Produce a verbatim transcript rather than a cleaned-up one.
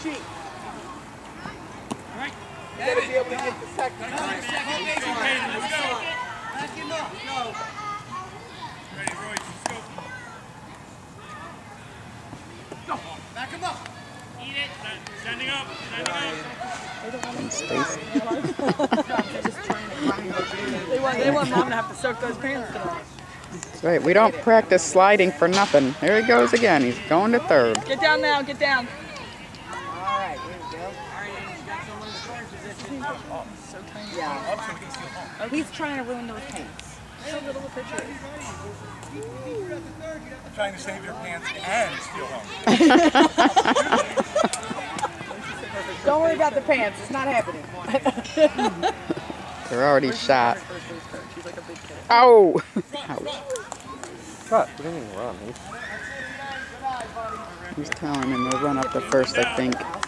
cheat. You gotta be able to get the second. Let's go, Kaedon, let's go. Back him up. Go. Ready, Royce, let's go. Go. Back him up. Eat it. Standing up, standing up. They want, they want mom to have to soak those pants tonight. That's right. We don't practice sliding for nothing. There he goes again. He's going to third. Get down now. Get down. All right, here we go. Oh, so tiny. Yeah. He's trying to ruin those pants. So little a picture. I'm trying to save your pants and steal home. Don't worry about the pants. It's not happening. They're already shot. Oh! Ouch. Cut. We didn't even run. He's telling him to run up the first, I think.